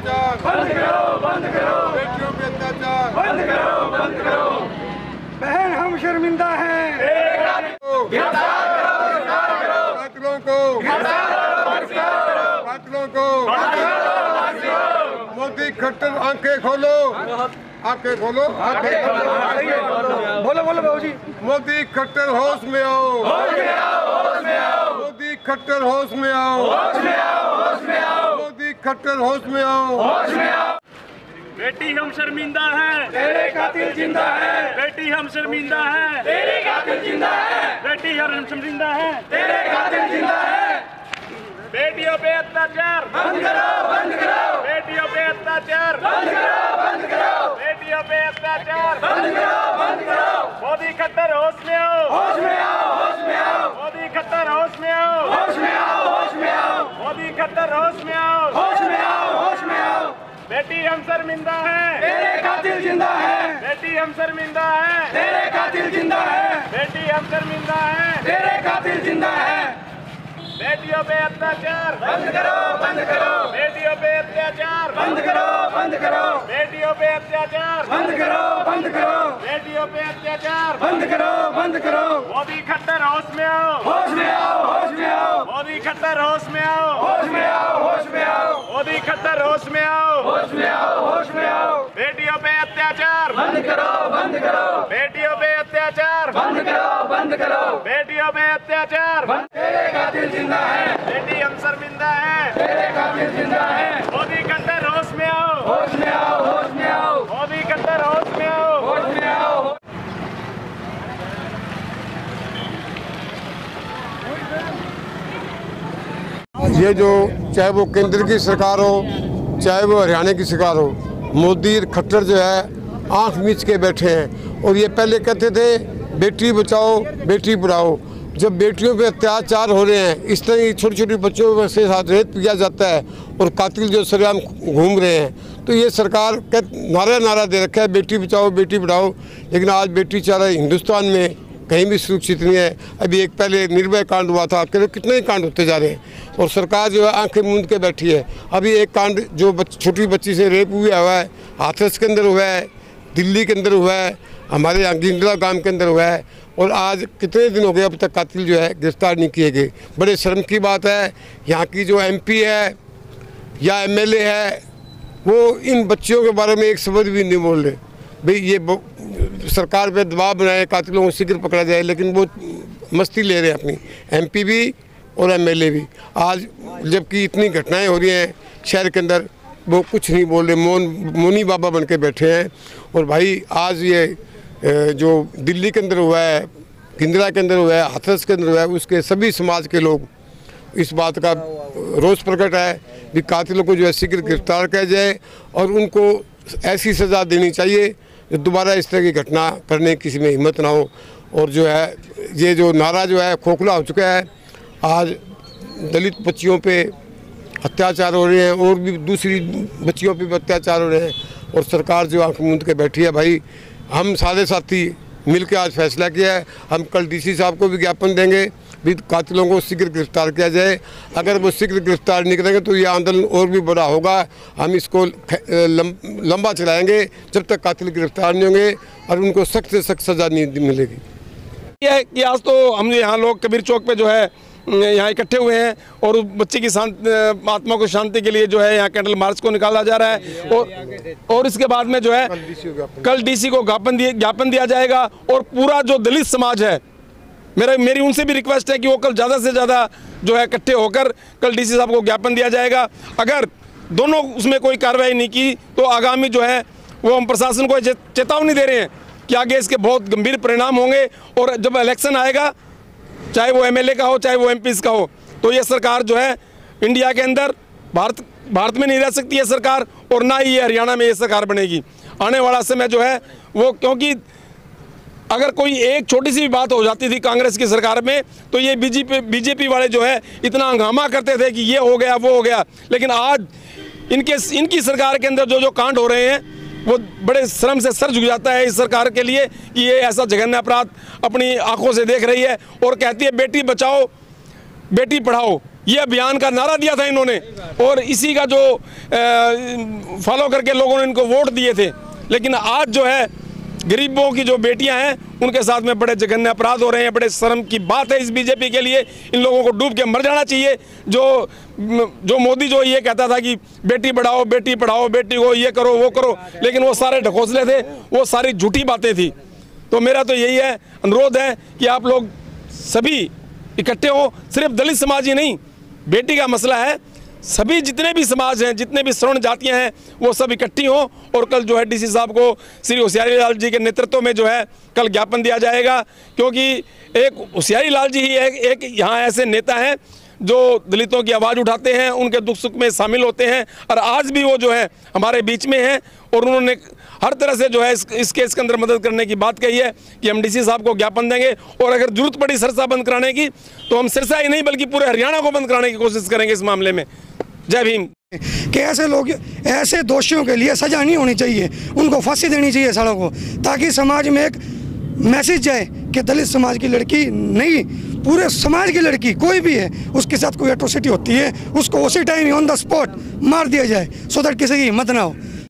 अत्याचार बंद करो, बंद करो। बेटियों पे अत्याचार बंद करो, बंद करो। बहन हम शर्मिंदा हैं, गिरफ्तार करो, कातिलों को, कातिलों को। मोदी खट्टर आंखें खोलो, आंखें खोलो, आंखें खोलो। बोलो बोलो बाबू जी। मोदी खट्टर होश में आओ, होश में आओ, होश में आओ। मोदी खट्टर होश में आओ, होश में आओ, होश में आओ। मोदी खट्टर होश में आओ, होश में आओ। बेटी हम शर्मिंदा हैं, तेरे कातिल जिंदा है, बेटी हम शर्मिंदा हैं, तेरे कातिल जिंदा है, बेटी हम शर्मिंदा हैं, तेरे कातिल जिंदा है। बेटियों पे अत्याचार बंद करो, बंद करो, बेटियों पे अत्याचार बंद करो, बंद करो, बेटियों पे अत्याचार बंद करो, बंद करो। मोदी खट्टर होश में आओ, होश में आओ, होश में आओ, मोदी खट्टर होश में आओ, होश में आओ, होश में आओ, मोदी खट्टर होश में आओ, होश में आओ, होश में आओ। बेटी हम शर्मिंदा हैं, तेरे कातिल जिंदा है, बेटी हम शर्मिंदा हैं, तेरे कातिल जिंदा है, बेटी हम शर्मिंदा हैं, तेरे कातिल जिंदा है। बेटियों पे अत्याचार बंद करो, बंद करो, बेटियों पे अत्याचार बंद करो, बंद करो, बेटियों पे अत्याचार बंद करो, बंद करो, बेटियों पे अत्याचार बंद करो, बंद करो। मोदी खट्टर होश में आओ, होश में आओ, होश में आओ, मोदी खट्टर होश में आओ, होश में आओ, होश में आओ, मोदी खट्टर होश में आओ, होश में आओ, होश में आओ। बेटियों पे अत्याचार बंद करो, बंद करो, बेटियों पे अत्याचार बंद करो, बंद करो। बेटियों पे अत्याचार तेरे कातिल जिंदा है, बेटी हम शर्मिंदा हैं, तेरे कातिल जिंदा है। मोदी खट्टर होश में आओ, होश में आओ, होश में आओ, मोदी खट्टर होश में आओ। होश में आओ। ये जो चाहे वो केंद्र की सरकार हो, चाहे वो हरियाणा की सरकार हो, मोदी खट्टर जो है आंख मीच के बैठे हैं। और ये पहले कहते थे बेटी बचाओ बेटी पढ़ाओ। जब बेटियों पे अत्याचार हो रहे हैं, इस तरह छोटी छोटी बच्चों से साथ रेप किया जाता है और कातिल जो सरेआम घूम रहे हैं, तो ये सरकार नारा दे रखा है बेटी बचाओ बेटी पढ़ाओ, लेकिन आज बेटी चारा हिंदुस्तान में कहीं भी सुरक्षित नहीं है। अभी एक पहले निर्भया कांड हुआ था, कितने ही कांड होते जा रहे हैं और सरकार जो है आंखें मूंद के बैठी है। अभी एक कांड जो छोटी बच्ची से रेप हुआ है, हाथरस के अंदर हुआ है, दिल्ली के अंदर हुआ है, हमारे यहाँ गिंडला गांव के अंदर हुआ है, और आज कितने दिन हो गए अब तक कातिल जो है गिरफ्तार नहीं किए गए। बड़े शर्म की बात है, यहाँ की जो MP है या MLA है, वो इन बच्चियों के बारे में एक शब्द भी नहीं बोल रहे। भाई ये सरकार पे दबाव बनाए कातिलों को शीघ्र पकड़ा जाए, लेकिन वो मस्ती ले रहे हैं अपनी, MP भी और MLA भी। आज जबकि इतनी घटनाएं हो रही हैं शहर के अंदर, वो कुछ नहीं बोल रहे, मौनी बाबा बन के बैठे हैं। और भाई आज ये जो दिल्ली के अंदर हुआ है, गिंदरा के अंदर हुआ है, हाथरस के अंदर हुआ है, उसके सभी समाज के लोग इस बात का रोष प्रकट है कि कातिलों को जो है शीघ्र गिरफ्तार किया जाए और उनको ऐसी सज़ा देनी चाहिए जो दोबारा इस तरह की घटना करने की किसी में हिम्मत ना हो। और जो है ये जो नारा जो है खोखला हो चुका है। आज दलित बच्चियों पे अत्याचार हो रहे हैं और भी दूसरी बच्चियों पे भी अत्याचार हो रहे हैं, और सरकार जो आंख मूंद के बैठी है। भाई हम सारे साथी मिलकर आज फैसला किया है, हम कल DC साहब को भी ज्ञापन देंगे भी कातिलों को शीघ्र गिरफ्तार किया जाए। अगर वो शीघ्र गिरफ्तार नहीं करेंगे तो ये आंदोलन और भी बड़ा होगा। हम इसको लंबा चलाएंगे जब तक कातिल गिरफ्तार नहीं होंगे और उनको सख्त से सख्त सज़ा नहीं मिलेगी। यह है कि आज तो हम यहाँ लोग कबीर चौक पे जो है यहाँ इकट्ठे हुए हैं और उस बच्चे की आत्मा को शांति के लिए जो है यहाँ कैंडल मार्च को निकाला जा रहा है। और इसके बाद में जो है कल DC को ज्ञापन दिया जाएगा। और पूरा जो दलित समाज है, मेरी उनसे भी रिक्वेस्ट है कि वो कल ज़्यादा से ज़्यादा जो है इकट्ठे होकर कल DC साहब को ज्ञापन दिया जाएगा। अगर दोनों उसमें कोई कार्रवाई नहीं की तो आगामी जो है वो हम प्रशासन को चेतावनी दे रहे हैं कि आगे इसके बहुत गंभीर परिणाम होंगे। और जब इलेक्शन आएगा, चाहे वो MLA का हो चाहे वो MPs का हो, तो ये सरकार जो है इंडिया के अंदर भारत में नहीं रह सकती है सरकार, और ना ही ये हरियाणा में ये सरकार बनेगी। आने वाला समय जो है वो, क्योंकि अगर कोई एक छोटी सी भी बात हो जाती थी कांग्रेस की सरकार में तो ये बीजेपी वाले जो है इतना हंगामा करते थे कि ये हो गया वो हो गया। लेकिन आज इनकी सरकार के अंदर जो कांड हो रहे हैं वो बड़े शर्म से सर झुक जाता है इस सरकार के लिए कि ये ऐसा जघन्य अपराध अपनी आंखों से देख रही है और कहती है बेटी बचाओ बेटी पढ़ाओ। ये अभियान का नारा दिया था इन्होंने, और इसी का जो फॉलो करके लोगों ने इनको वोट दिए थे। लेकिन आज जो है गरीबों की जो बेटियां हैं उनके साथ में बड़े जघन्य अपराध हो रहे हैं। बड़े शर्म की बात है इस बीजेपी के लिए। इन लोगों को डूब के मर जाना चाहिए। जो मोदी जो ये कहता था कि बेटी बढ़ाओ बेटी पढ़ाओ, बेटी को ये करो वो करो, लेकिन वो सारे ढकोसले थे, वो सारी झूठी बातें थी। तो मेरा तो यही है, अनुरोध है कि आप लोग सभी इकट्ठे हो। सिर्फ दलित समाज ही नहीं, बेटी का मसला है, सभी जितने भी समाज हैं, जितने भी श्रवण जातियां हैं, वो सब इकट्ठी हों। और कल जो है डीसी साहब को श्री होशियारी लाल जी के नेतृत्व में जो है कल ज्ञापन दिया जाएगा, क्योंकि एक होशियारी लाल जी ही एक यहाँ ऐसे नेता हैं जो दलितों की आवाज़ उठाते हैं, उनके दुख सुख में शामिल होते हैं, और आज भी वो जो है हमारे बीच में हैं। और उन्होंने हर तरह से जो है इस केस के अंदर मदद करने की बात कही है कि हम डीसी साहब को ज्ञापन देंगे, और अगर जरूरत पड़ी सिरसा बंद कराने की तो हम सिरसा ही नहीं बल्कि पूरे हरियाणा को बंद कराने की कोशिश करेंगे इस मामले में। जय भीम। कि ऐसे लोग, ऐसे दोषियों के लिए सजा नहीं होनी चाहिए, उनको फांसी देनी चाहिए सालों को, ताकि समाज में एक मैसेज जाए कि दलित समाज की लड़की नहीं, पूरे समाज की लड़की कोई भी है, उसके साथ कोई एट्रोसिटी होती है, उसको उसी टाइम ऑन द स्पॉट मार दिया जाए, सो दैट किसी की हिम्मत ना हो।